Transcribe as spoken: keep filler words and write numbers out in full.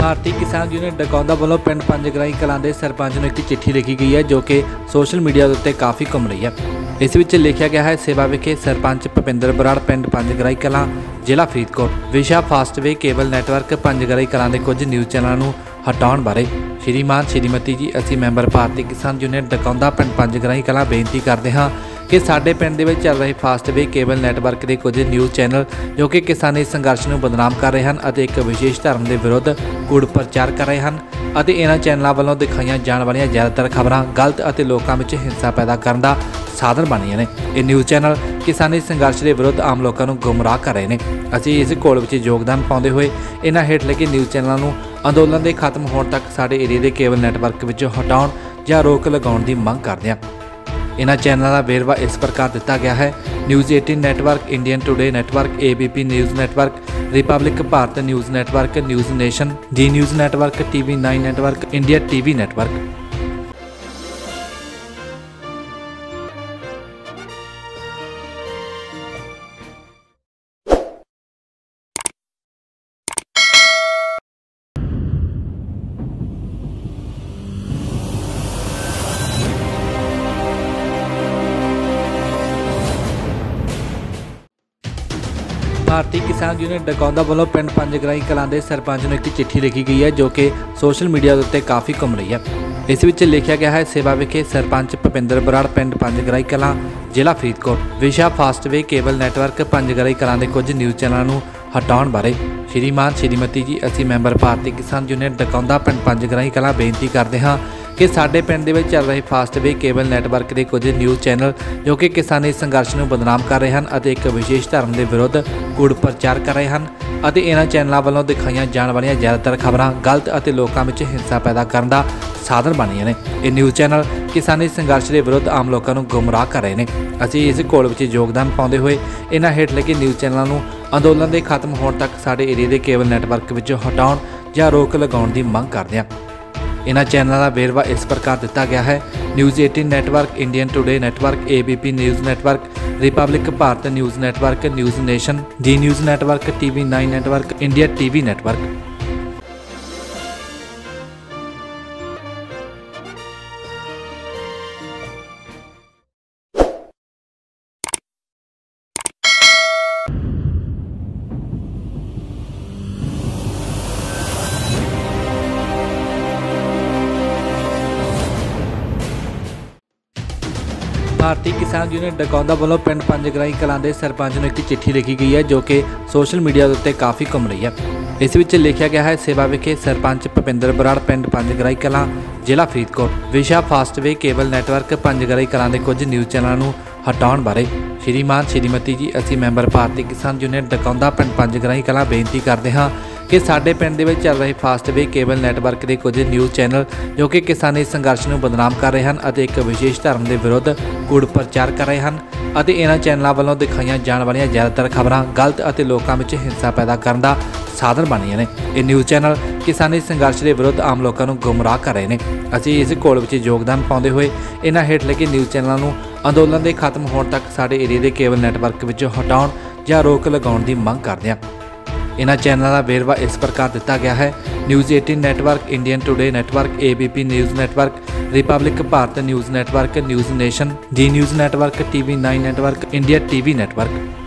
भारतीय किसान यूनियन डकौंदा वालों पिंड पंजगराई कलां दे सरपंच नूं एक चिट्ठी लिखी गई है जो कि सोशल मीडिया उत्ते काफ़ी घूम रही है। इस विच लिखा गया है, सेवा विखे सरपंच भुपिंदर बराड़ पिंड पंजगराई कलां जिला फरीदकोट विशा Fastway cable network Panjgrai Kalan दे कुछ न्यूज़ चैनलों नूं हटाउण बारे श्रीमान श्रीमती जी असीं मैंबर भारतीय किसान यूनियन डकौंदा पिंड पंजगराई कलां बेनती करते हाँ कि साडे पिंड दे विच चल रहे फास्टवे केबल नैटवर्क के कुछ न्यूज़ चैनल जो कि किसानी संघर्ष नूं बदनाम कर रहे हैं और एक विशेष धर्म के विरुद्ध कूड़ प्रचार कर रहे हैं और इन्हां चैनलों वालों दिखाईਆਂ जाण वालीਆਂ ज़्यादातर खबरां गलत और लोगों में हिंसा पैदा करने का साधन बणीਆਂ ने। ये न्यूज़ चैनल किसानी संघर्ष के विरुद्ध आम लोगों को गुमराह कर रहे हैं। असीं इस घोल में योगदान पाउंदे होए इन्हां हेठ लिखे न्यूज़ चैनलों नूं अंदोलन के खत्म होने तक साडे एरिए के केबल नैटवर्क विचों हटाउण जां रोक लगाउण दी मंग करदे हां। इन्हां चैनलों का वेरवा इस प्रकार दिता गया है, न्यूज़ अठारह network, Indian today network, A B P news network, Republic Bharat news network, news nation, D news network, TV nine network, India TV network. Bharatiya Kisan union Dakaunda वालों पिंड पंजगराई कलां दे सरपंच नूं एक चिट्ठी लिखी गई है जो कि सोशल मीडिया उत्ते काफ़ी घूम रही है। इस विच लिखा गया है, सेवा विखे सरपंच भुपिंदर बराड़ पिंड पंजगराई कलां जिला फरीदकोट विशा Fastway cable network Panjgrai Kalan दे कुछ न्यूज़ चैनलों नूं हटाउण बारे श्रीमान श्रीमती जी असीं मैंबर भारतीय किसान यूनियन डकौंदा पिंड पंजगराई कलां बेनती करते हाँ कि साडे पिंड दे विच चल रहे फास्टवे केबल नैटवर्क के कुछ न्यूज़ चैनल जो कि किसानी संघर्ष नूं बदनाम कर रहे हैं और एक विशेष धर्म के विरुद्ध कूड़ प्रचार कर रहे हैं और इन्हां चैनलों वालों दिखाईਆਂ जाण वालीਆਂ ज़्यादातर खबरां गलत और लोगों में हिंसा पैदा करने का साधन बणीਆਂ ने। ये न्यूज़ चैनल किसानी संघर्ष के विरुद्ध आम लोगों को गुमराह कर रहे हैं। असीं इस घोल में योगदान पाउंदे होए इन्हां हेठ लिखे न्यूज़ चैनलों नूं अंदोलन के खत्म होने तक साडे एरिए के केबल नैटवर्क विचों हटाउण जां रोक लगाउण दी मंग करदे हां। इन्हां चैनलों का वेरवा इस प्रकार दिता गया है, न्यूज़ अठारह network, Indian today network, A B P news network, Republic Bharat news network, news nation, D news network, TV nine network, India TV network. Bharatiya Kisan union Dakaunda वालों पिंड पंजगराई कलां दे सरपंच नूं एक चिट्ठी लिखी गई है जो कि सोशल मीडिया उत्ते काफ़ी घूम रही है। इस विच लिखा गया है, सेवा विखे सरपंच भुपिंदर बराड़ पिंड पंजगराई कलां जिला फरीदकोट विशा Fastway cable network Panjgrai Kalan दे कुछ न्यूज़ चैनलों नूं हटाउण बारे श्रीमान श्रीमती जी असीं मैंबर भारतीय किसान यूनियन डकौंदा पिंड पंजगराई कलां बेनती करते हाँ कि साडे पिंड दे विच चल रहे फास्टवे केबल नैटवर्क के कुछ न्यूज़ चैनल जो कि किसानी संघर्ष नूं बदनाम कर रहे हैं और एक विशेष धर्म के विरुद्ध कूड़ प्रचार कर रहे हैं और इन्हां चैनलों वालों दिखाईਆਂ जाण वालीਆਂ ज़्यादातर खबरां गलत और लोगों में हिंसा पैदा करने का साधन बणीਆਂ ने। ये न्यूज़ चैनल किसानी संघर्ष के विरुद्ध आम लोगों को गुमराह कर रहे हैं। असीं इस घोल में योगदान पाउंदे होए इन्हां हेठ लिखे न्यूज़ चैनलों नूं अंदोलन के खत्म होने तक साडे एरिए के केबल नैटवर्क विचों हटाउण जां रोक लगाउण दी मंग करदे हां। इन्हां चैनलों का वेरवा इस प्रकार दिता गया है, न्यूज़ अठारह network, Indian today network, A B P news network, Republic Bharat news network, news nation, D news network, TV nine network, India TV network.